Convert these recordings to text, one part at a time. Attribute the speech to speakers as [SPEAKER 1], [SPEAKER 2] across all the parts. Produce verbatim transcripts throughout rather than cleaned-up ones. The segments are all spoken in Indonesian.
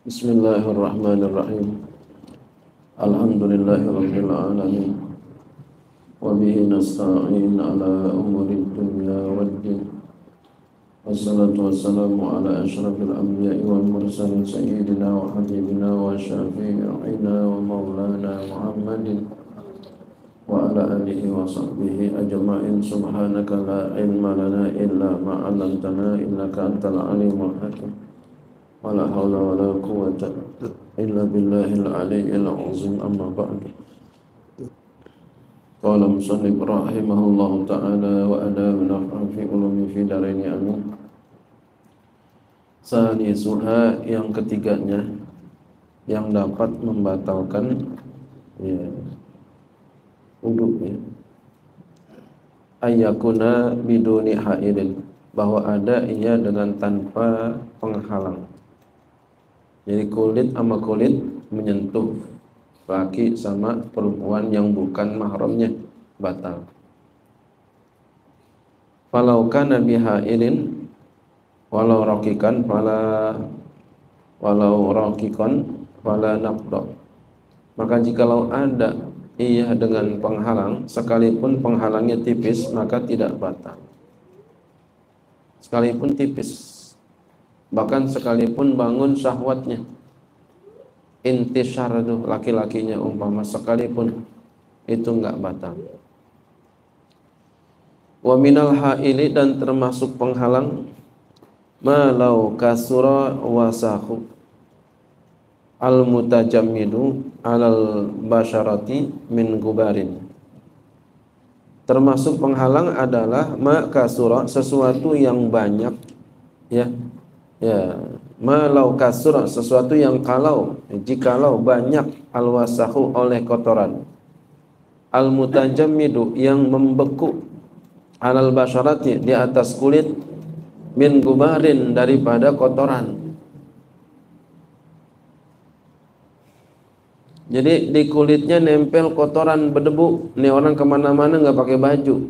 [SPEAKER 1] Bismillahirrahmanirrahim. Alhamdulillahirabbil alamin. Wa bihi nasta'in ala umuri dunya waddin. Wassalatu wassalamu ala asyrafil anbiya'i wal mursalin sayyidina wa habibina wa syafi'ina wa maulana Muhammadin wa ala alihi wa sahbihi ajma'in. Subhanaka la ilma lana illa ma 'allamtana innaka antal alimul hakim. Wala haula wala quwwata illa billahil aliyyil azim. Amma ba'du. Qala musannif rahimahullahu ta'ala wa adabu naf'an fi ulumi fi daraini amin. Salisuha, yang ketiganya yang dapat membatalkan ya wudu ya, ayyakuna biduni haidin, bahwa ada ia dengan tanpa penghalang. Jadi kulit sama kulit menyentuh laki sama perempuan yang bukan mahramnya batal. Falau kana bihailin walau raqiqan fala walau raqiqan fala naqda. Maka jikalau ada ia dengan penghalang, sekalipun penghalangnya tipis, maka tidak batal. Sekalipun tipis, bahkan sekalipun bangun syahwatnya, intisyar itu laki-lakinya umpama, sekalipun itu enggak batal. Wa minal haili, dan termasuk penghalang, malau kasura wasahu al mutajammidu alal basyarati min gubarin. Termasuk penghalang adalah ma kasura, sesuatu yang banyak ya. Ya, malau kasura, sesuatu yang kalau, jikalau banyak, alwasahu, oleh kotoran, al-mutajammidu, yang membeku, alal basyarati, di atas kulit, min gubarin, daripada kotoran. Jadi di kulitnya nempel kotoran berdebu, ini orang kemana-mana nggak pakai baju,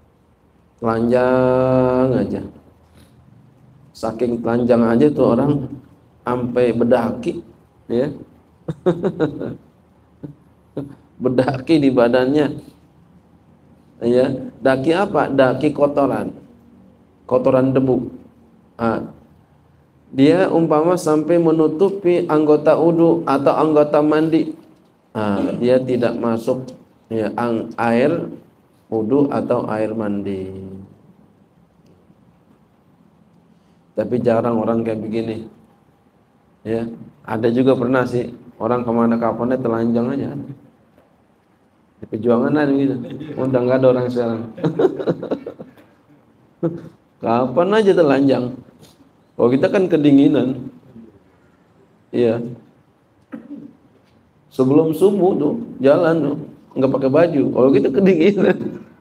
[SPEAKER 1] telanjang aja. Saking telanjang aja tuh orang sampai bedaki ya. Bedaki di badannya. Ya, daki apa? Daki kotoran. Kotoran debu. Ah. Dia umpama sampai menutupi anggota wudu atau anggota mandi. Ah, dia tidak masuk ya air wudu atau air mandi. Tapi jarang orang kayak begini ya. Ada juga pernah sih orang kemana kapannya telanjang aja. Di Perjuangan ada gitu, udah nggak ada orang sekarang. Kapan aja telanjang. Oh, kita kan kedinginan iya. Sebelum subuh tuh jalan tuh nggak pakai baju. Kalau kita kedinginan.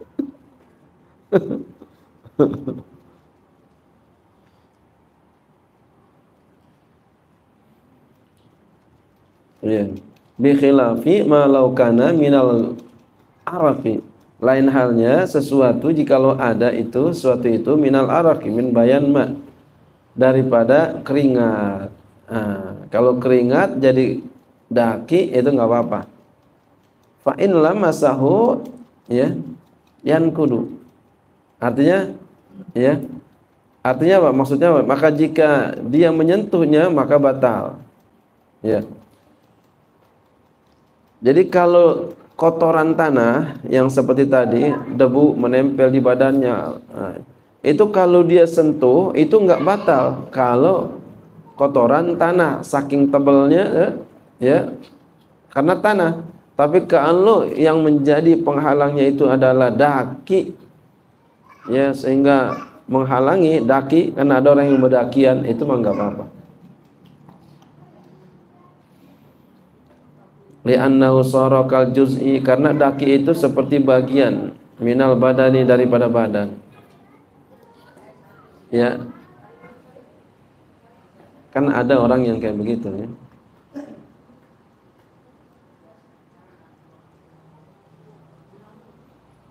[SPEAKER 1] Ya, bi khilafi ma law kana minal arafi. Lain halnya sesuatu jikalau ada itu sesuatu itu minal araqi, min bayan ma, daripada keringat. Nah, kalau keringat jadi daki itu enggak apa-apa. Fa in lamasahu ya yankudu. Artinya ya. Artinya apa? Maksudnya apa? Maka jika dia menyentuhnya maka batal. Ya. Jadi kalau kotoran tanah yang seperti tadi, debu menempel di badannya, nah, itu kalau dia sentuh itu enggak batal. Kalau kotoran tanah saking tebalnya ya, ya karena tanah. Tapi kalau yang menjadi penghalangnya itu adalah daki ya, sehingga menghalangi daki, karena ada orang yang berdakian, itu mah enggak apa-apa. Li'annahu sarakal juz'i, karena daki itu seperti bagian minal badani, daripada badan. Ya. Kan ada orang yang kayak begitu ya.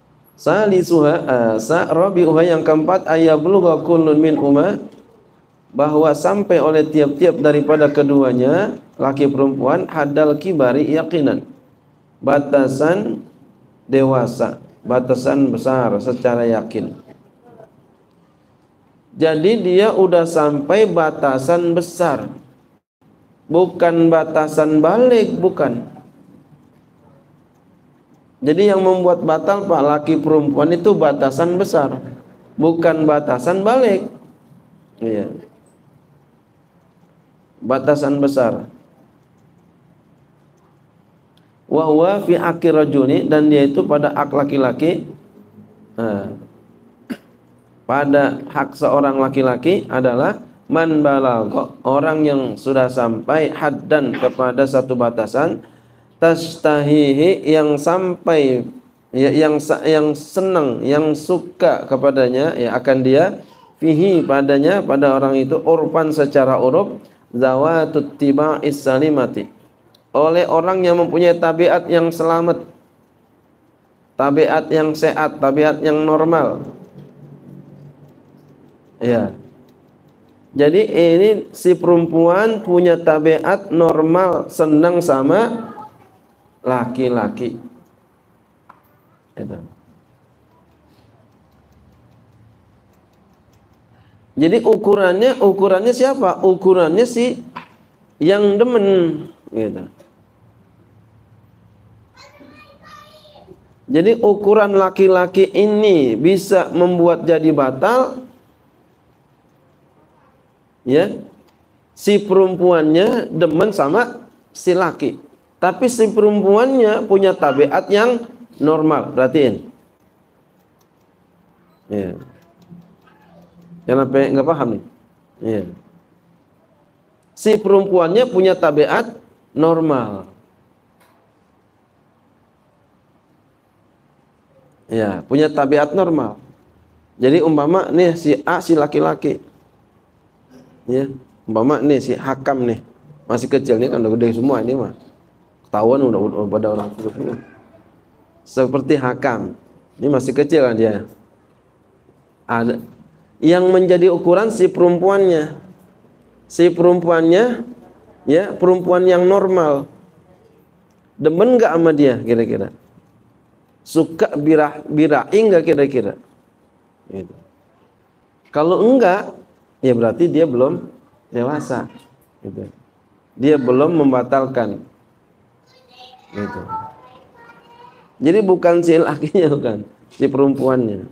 [SPEAKER 1] Salisuha asa rabi'uha, yang keempat, ayablugha kullun min umma bahwa sampai oleh tiap-tiap daripada keduanya, laki perempuan, hadal kibari yakinan, batasan dewasa, batasan besar secara yakin. Jadi dia udah sampai batasan besar, bukan batasan balik, bukan. Jadi yang membuat batal pak laki perempuan itu batasan besar, bukan batasan balik. Iya. Batasan besar. Wa huwa fi haqqi rajuli, dan dia itu pada hak laki-laki. Nah, pada hak seorang laki-laki adalah man balagha, orang yang sudah sampai haddan kepada satu batasan, tastahihi, yang sampai ya, yang yang senang, yang suka kepadanya, ya akan dia fihi padanya, pada orang itu, urfan secara uruf, zawatut tiba'is salimati, oleh orang yang mempunyai tabiat yang selamat, tabiat yang sehat, tabiat yang normal. Ya. Jadi ini si perempuan punya tabiat normal, senang sama laki-laki. Itu. Jadi ukurannya, ukurannya siapa? Ukurannya si yang demen, gitu. Jadi ukuran laki-laki ini bisa membuat jadi batal, ya. Si perempuannya demen sama si laki, tapi si perempuannya punya tabiat yang normal. Perhatiin. Ya. Jangan sampai nggak paham nih. Ya. Si perempuannya punya tabiat normal. Ya, punya tabiat normal. Jadi umpama nih si A, si laki-laki. Ya, umpama nih si Hakam nih, masih kecil nih, kan udah gede semua ini mah. Ketahuan udah, udah pada orang tua. Seperti Hakam. Ini masih kecil kan dia. Ada yang menjadi ukuran si perempuannya. Si perempuannya, ya, perempuan yang normal. Demen enggak sama dia kira-kira? Suka birah birahi enggak kira-kira? Gitu. Kalau enggak, ya berarti dia belum dewasa. Gitu. Dia belum membatalkan. Gitu. Jadi bukan si lakinya, bukan, si perempuannya.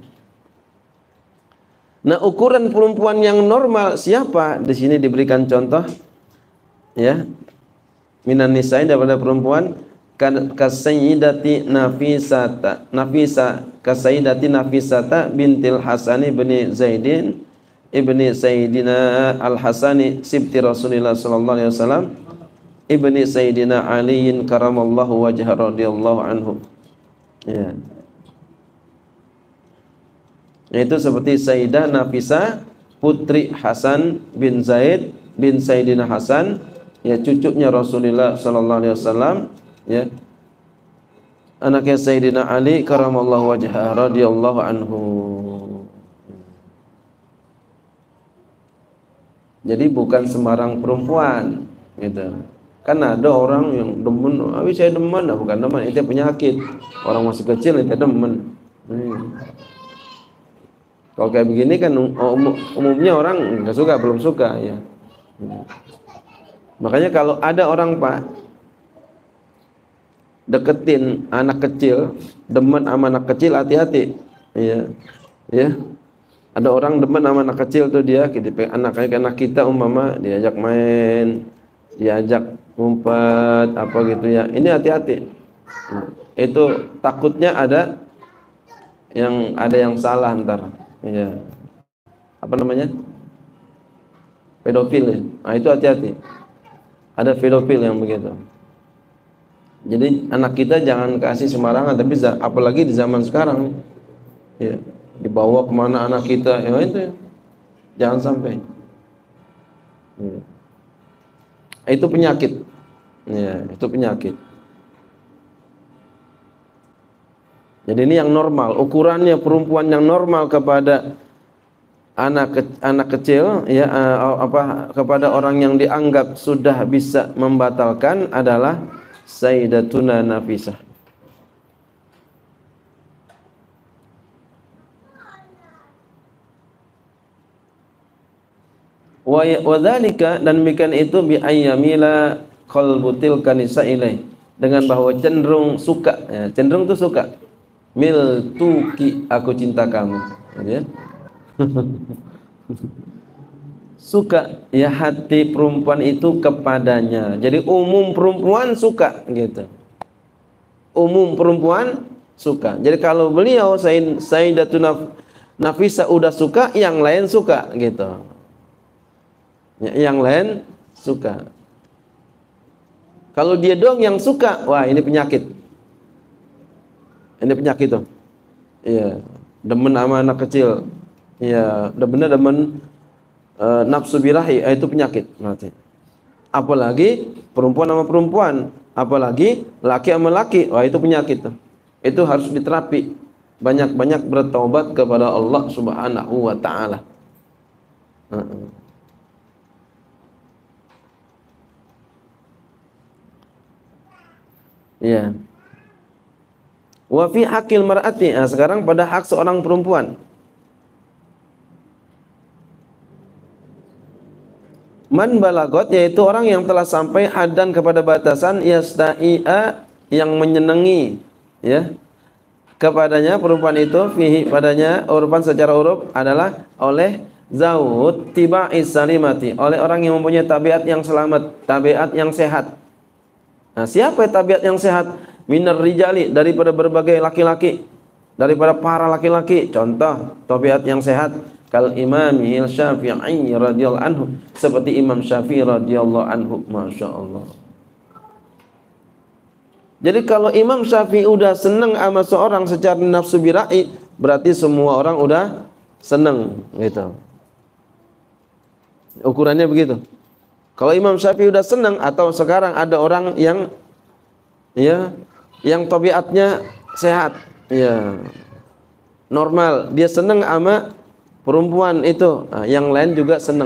[SPEAKER 1] Nah, ukuran perempuan yang normal siapa? Di sini diberikan contoh, ya, minan nisa'i, daripada perempuan, kasayyidati Nafisata, Nafisa, kasayyidati Nafisata bintil Hasani ibni Zaidin ibni Sayyidina Al-Hasani sibti Rasulullah sallallahu alaihi wasallam ibni Sayyidina Aliin karamallahu wajha radhiyallahu anhu. Ya. Itu seperti Sayyidah Nafisa putri Hasan bin Zaid bin Sayyidina Hasan, ya, cucunya Rasulullah sallallahu alaihi wasallam, ya, anaknya Sayyidina Ali karamallahu wajhah radhiyallahu anhu. Jadi bukan sembarang perempuan, gitu. Kan ada orang yang demen, "Abi saya demen," nah, bukan demen, itu penyakit. Orang masih kecil itu demen. Hmm. Kalau kayak begini kan um, umumnya orang nggak suka, belum suka, ya. Hmm. Makanya kalau ada orang pak deketin anak kecil, demen sama anak kecil, hati-hati, ya, ya. Ada orang demen sama anak kecil tuh, dia anak anak kita umpama diajak main, diajak ngumpet apa gitu, ya. Ini hati-hati. Itu takutnya ada yang ada yang salah ntar, ya. Apa namanya? Pedofil, ya. Nah, itu hati-hati. Ada pedofil yang begitu. Jadi anak kita jangan kasih sembarangan, tapi apalagi di zaman sekarang, ya, dibawa kemana anak kita, ya itu, ya. Jangan sampai. Ya. Itu penyakit, ya, itu penyakit. Jadi ini yang normal, ukurannya perempuan yang normal kepada anak ke, anak kecil ya uh, apa kepada orang yang dianggap sudah bisa membatalkan adalah Sayyidatuna Nafisah. Wa dzalika, dan demikian itu bi ayyamila qalbu tilka nisa ilai, dengan bahwa cenderung suka ya, cenderung itu suka mil tuki, aku cinta kamu ya. Suka ya hati perempuan itu kepadanya. Jadi umum perempuan suka gitu. Umum perempuan suka. Jadi kalau beliau Sayyidatuna Nafisah udah suka, yang lain suka gitu. Ya, yang lain suka. Kalau dia dong yang suka, wah ini penyakit. Ini penyakit tuh. Iya, demen sama anak kecil. Iya, demennya demen uh, nafsu birahi, itu penyakit nanti. Apalagi perempuan sama perempuan, apalagi laki sama laki, wah itu penyakit tuh. Itu harus diterapi. Banyak-banyak bertaubat kepada Allah Subhanahu wa taala. Uh-uh. Ya. Wa fi haqqil mar'ati, nah, sekarang pada hak seorang perempuan. Man balagot, yaitu orang yang telah sampai hadan kepada batasan yasta'i'a, yang menyenangi ya kepadanya perempuan itu, fihi padanya, urupan secara uruf adalah oleh zaud tiba'is salimati, oleh orang yang mempunyai tabiat yang selamat, tabiat yang sehat. Nah, siapa tabiat yang sehat? Minar rijali, daripada berbagai laki-laki, daripada para laki-laki. Contoh tabiat yang sehat kal Imam Syafi'i radhiyallahu anhu, seperti Imam Syafi'i radhiyallahu anhu, masya Allah. Jadi kalau Imam Syafi'i udah senang sama seorang secara nafsu bira'i, berarti semua orang udah senang gitu. Ukurannya begitu. Kalau Imam Syafi'i udah senang, atau sekarang ada orang yang ya yang tabiatnya sehat, ya normal, dia senang sama perempuan itu, nah, yang lain juga senang.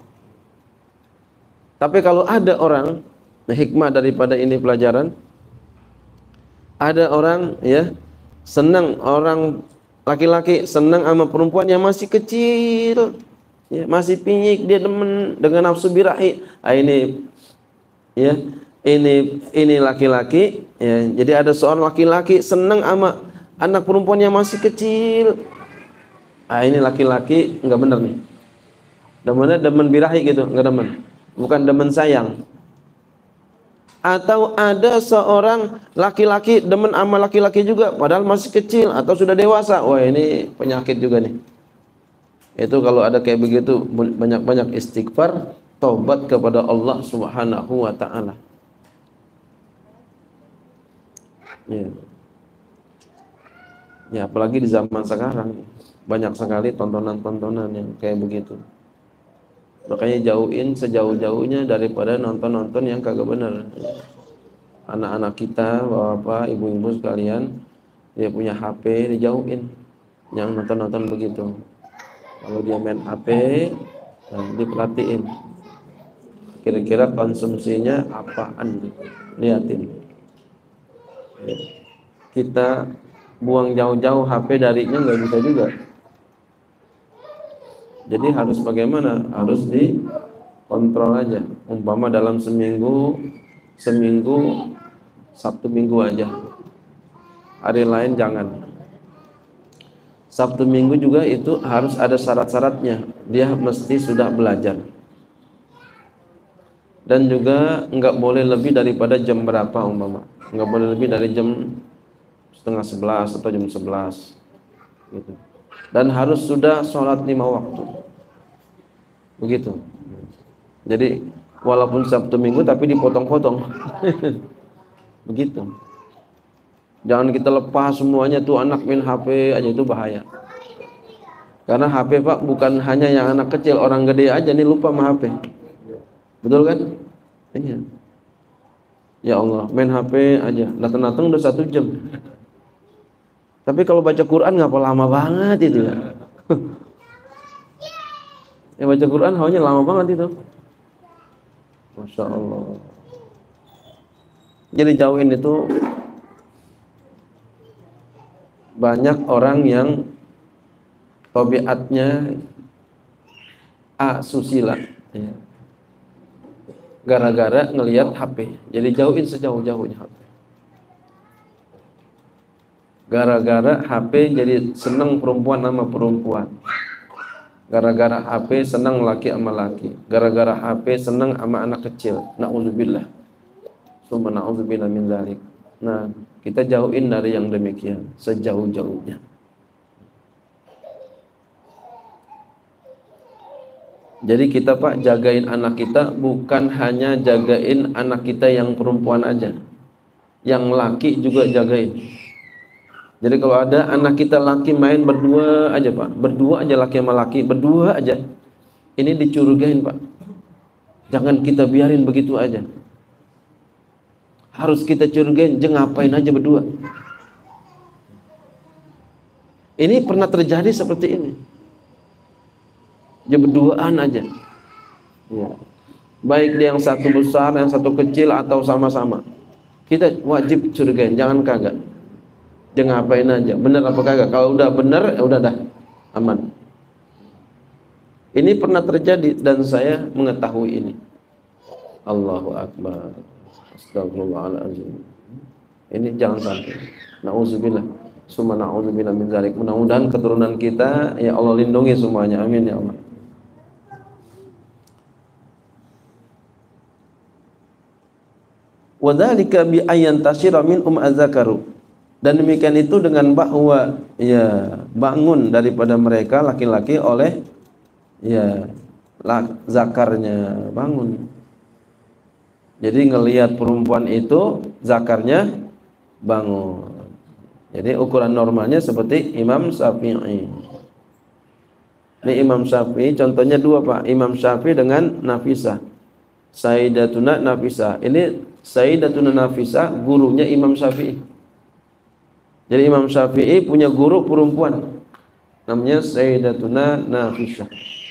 [SPEAKER 1] Tapi kalau ada orang, nah, hikmah daripada ini pelajaran, ada orang ya senang, orang laki-laki senang sama perempuan yang masih kecil, ya, masih pinyik, dia demen dengan nafsu birahi. Ah, ini ya ini ini laki-laki ya, jadi ada seorang laki-laki senang sama anak perempuan yang masih kecil. Ah, ini laki-laki enggak benar nih. Demennya demen birahi gitu, enggak demen. Bukan demen sayang. Atau ada seorang laki-laki demen sama laki-laki juga padahal masih kecil atau sudah dewasa. Wah, ini penyakit juga nih. Itu kalau ada kayak begitu, banyak-banyak istighfar, taubat kepada Allah Subhanahu wa taala. Ya. Ya, apalagi di zaman sekarang banyak sekali tontonan-tontonan yang kayak begitu. Makanya jauhin sejauh-jauhnya daripada nonton-nonton yang kagak benar. Anak-anak kita, bapak, ibu-ibu sekalian, dia punya H P, dijauhin yang nonton-nonton begitu. Kalau dia main H P, nah, diperhatiin kira-kira konsumsinya apaan, liatin. Kita buang jauh-jauh H P darinya nggak bisa juga. Jadi harus bagaimana? Harus dikontrol aja. Umpama dalam seminggu, seminggu Sabtu Minggu aja. Hari lain jangan. Sabtu Minggu juga itu harus ada syarat-syaratnya. Dia mesti sudah belajar. Dan juga nggak boleh lebih daripada jam berapa umpama. Nggak boleh lebih dari jam setengah sebelas atau jam sebelas gitu. Dan harus sudah sholat lima waktu begitu. Jadi walaupun Sabtu Minggu tapi dipotong-potong begitu. Jangan kita lepas semuanya tuh anak main H P aja, itu bahaya. Karena H P Pak bukan hanya yang anak kecil, orang gede aja nih lupa sama H P. Betul kan? Iya. Ya Allah, main H P aja, datang-datang udah satu jam. Tapi kalau baca Quran ngapa lama banget itu ya. Yang baca Quran hawanya lama banget itu. Masya Allah. Jadi jauhin itu banyak orang yang tabiatnya asusila, ya. Gara-gara ngelihat H P. Jadi jauhin sejauh-jauhnya H P. Gara-gara H P jadi seneng perempuan sama perempuan. Gara-gara H P senang laki sama laki. Gara-gara H P senang sama anak kecil. Na'udzubillah. Summa na'udzubillah min dzalik. Nah, kita jauhin dari yang demikian sejauh-jauhnya. Jadi kita Pak jagain anak kita bukan hanya jagain anak kita yang perempuan aja. Yang laki juga jagain. Jadi kalau ada anak kita laki main berdua aja Pak, berdua aja laki sama laki, berdua aja. Ini dicurigain Pak. Jangan kita biarin begitu aja. Harus kita curigain, jangan ngapain aja berdua. Ini pernah terjadi seperti ini. Dia berduaan aja. Ya. Baik dia yang satu besar, yang satu kecil atau sama-sama. Kita wajib curigain, jangan kagak. Jangan ngapain aja, bener apa kagak? Kalau udah bener, ya udah dah aman. Ini pernah terjadi dan saya mengetahui ini. Allahu Akbar. Astagfirullahaladzim. Ini jangan sampai. Nauzubillah. Summa na'udzubillah min dzalik. Mudah-mudahan keturunan kita ya Allah lindungi semuanya. Amin ya Allah. Wa dzalika bi ayyan tasyira min um azzakaru. Dan demikian itu dengan bahwa ya bangun daripada mereka laki-laki oleh ya zakarnya bangun. Jadi ngelihat perempuan itu zakarnya bangun. Jadi ukuran normalnya seperti Imam Syafi'i. Ini Imam Syafi'i contohnya dua Pak, Imam Syafi'i dengan Nafisah. Sayyidatuna Nafisah. Ini Sayyidatuna Nafisah gurunya Imam Syafi'i. Jadi Imam Syafi'i punya guru perempuan namanya Sayyidatuna Nafisah.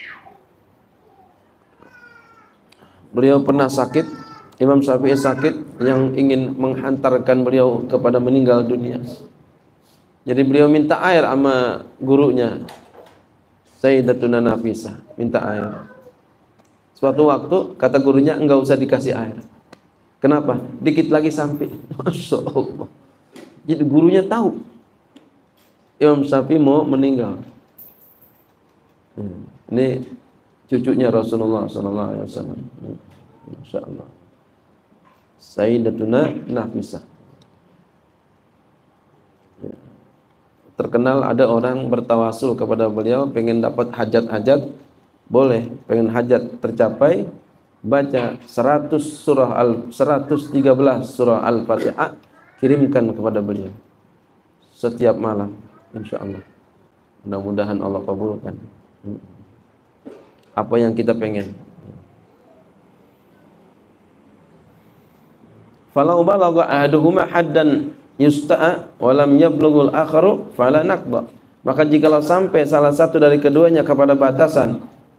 [SPEAKER 1] Beliau pernah sakit, Imam Syafi'i sakit yang ingin menghantarkan beliau kepada meninggal dunia. Jadi beliau minta air sama gurunya Sayyidatuna Nafisah, minta air. Suatu waktu kata gurunya enggak usah dikasih air. Kenapa? Dikit lagi sampai. Masya Allah. Jadi gurunya tahu Imam Syafi'i mau meninggal. Hmm. Ini cucunya Rasulullah Sallallahu Alaihi Wasallam. Masya Allah. Sayyidatuna Nafisah. Terkenal ada orang bertawasul kepada beliau, pengen dapat hajat-hajat, boleh. Pengen hajat tercapai, baca seratus surah al seratus tiga belas surah Al-Fatihah, kirimkan kepada beliau setiap malam, insya Allah. Mudah-mudahan Allah kabulkan apa yang kita pengen. Falau balagha ahaduhuma haddan yusta'a wa lam yablughul akharu fala naqba. Maka jikalau sampai salah satu dari keduanya kepada batasan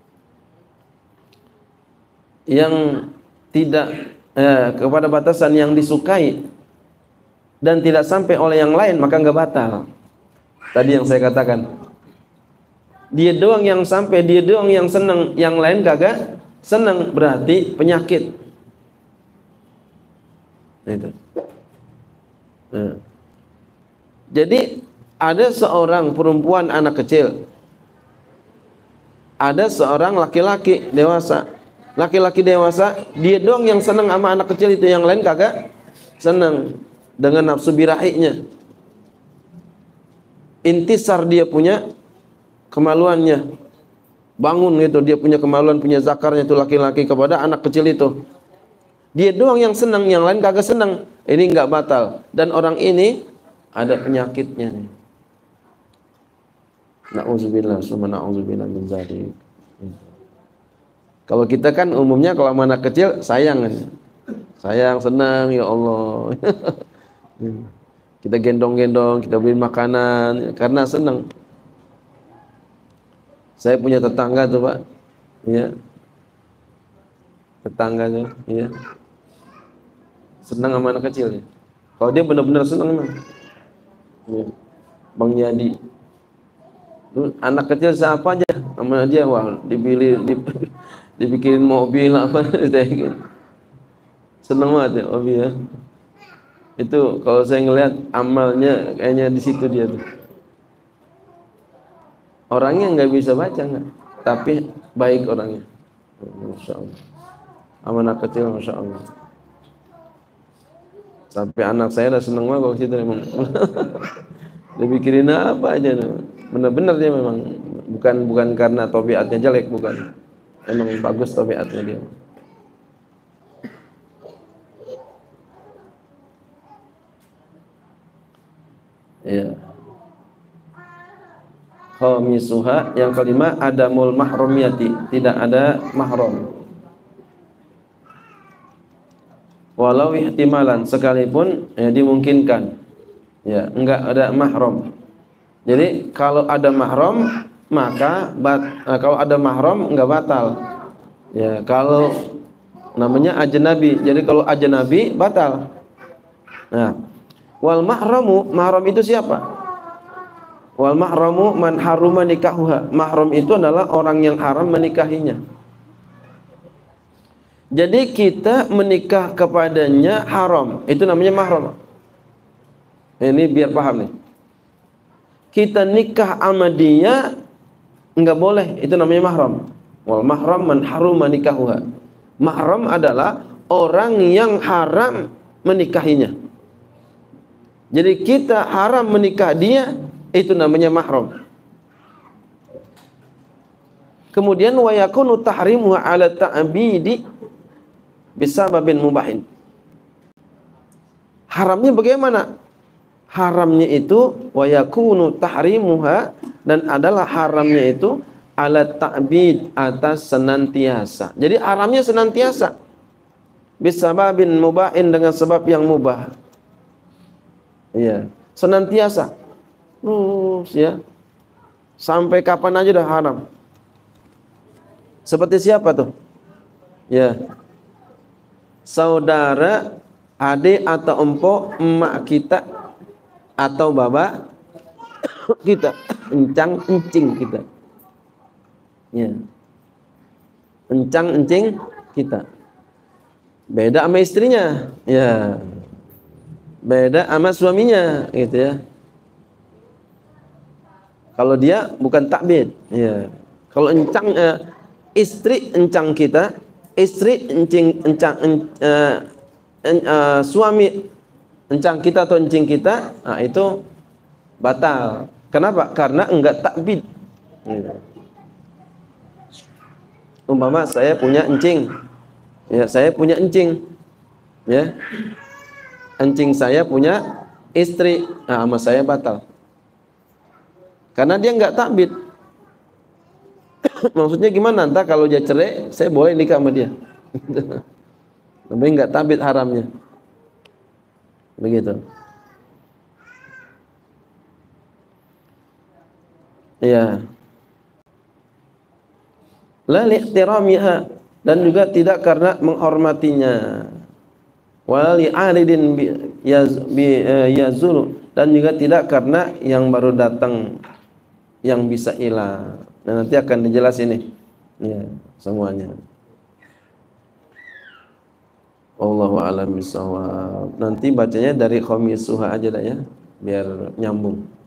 [SPEAKER 1] yang tidak eh, kepada batasan yang disukai dan tidak sampai oleh yang lain, maka enggak batal. Tadi yang saya katakan, dia doang yang sampai, dia doang yang senang, yang lain kagak senang, berarti penyakit. Itu. Nah. Jadi ada seorang perempuan anak kecil, ada seorang laki-laki dewasa. Laki-laki dewasa, dia doang yang senang sama anak kecil itu, yang lain kagak senang. Dengan nafsu birahinya, intisar dia punya kemaluannya, bangun gitu, dia punya kemaluan, punya zakarnya itu laki-laki kepada anak kecil itu. Dia doang yang senang, yang lain kagak senang. Ini enggak batal. Dan orang ini ada penyakitnya nih. Na'udzubillah, summa na'udzubillah min dzalik. Kalau kita kan umumnya kalau anak kecil sayang kan. Sayang, senang, ya Allah. Kita gendong-gendong, kita beli makanan karena senang. Saya punya tetangga tuh Pak, ya, tetangganya, ya, senang sama anak kecil ya. Kalau dia benar-benar senang memang, ya. Bang Yadi, lu anak kecil siapa aja sama dia, wah dipilih, dip, dibikinin mobil apa, gitu. Seneng banget ya, Obi ya. Itu kalau saya ngelihat amalnya kayaknya di situ dia tuh. Orangnya nggak bisa baca nggak, tapi baik orangnya. Masya Allah. Sama anak kecil, Masya Allah. Sampai anak saya udah seneng banget kalau situ memang. Dia pikirin apa aja, bener-bener dia memang bukan bukan karena tabiatnya jelek, bukan, memang bagus tabiatnya dia. Ya. Khamisuha, yang kelima, adamul mahrumiyati, tidak ada mahram. Walau ihtimalan, sekalipun ya dimungkinkan. Ya, enggak ada mahram. Jadi kalau ada mahram maka bat, eh, kalau ada mahram enggak batal. Ya, kalau namanya ajnabi. Jadi kalau ajnabi batal. Nah, wal mahramu, mahram itu siapa? Wal mahramu man haruma nikahuha. Mahram itu adalah orang yang haram menikahinya. Jadi kita menikah kepadanya haram. Itu namanya mahram. Ini biar paham nih. Kita nikah sama dia enggak boleh, itu namanya mahram. Wal mahram man haruma nikahuha. Mahram adalah orang yang haram menikahinya. Jadi kita haram menikah dia, itu namanya mahram. Kemudian wa yakunu tahrimuha ala ta'bidi bisababin mubahin. Haramnya bagaimana? Haramnya itu wa yakunu tahrimuha, dan adalah haramnya itu ala ta'bid, atas senantiasa. Jadi haramnya senantiasa. Bisababin mubahin, dengan sebab yang mubah. Iya, senantiasa. Terus ya. Sampai kapan aja dah haram. Seperti siapa tuh? Ya. Saudara, adik atau empok, emak kita atau baba kita, encang encing kita. Ya. Encang encing kita. Beda sama istrinya, ya. Beda sama suaminya, gitu ya. Kalau dia bukan takbid, ya. Kalau encang eh, istri encang kita, istri encing encang en, eh, en, eh, suami encang kita atau encing kita, nah itu batal. Kenapa? Karena enggak takbid. Ya. Umpama saya punya encing, ya, saya punya encing, ya, encing saya punya istri, nah, sama saya batal, karena dia nggak takbid. Maksudnya gimana? Entah kalau dia cerai, saya boleh nikah sama dia, tapi nggak takbid haramnya, begitu. Ya. La li'tiramiha, dan juga tidak karena menghormatinya. Wala li'aridin yazulu, dan juga tidak karena yang baru datang yang bisa hilang. Dan nanti akan dijelas ini, ya, semuanya. Wallahu a'lam bishawab. Nanti bacanya dari khamisuha aja dah ya, biar nyambung.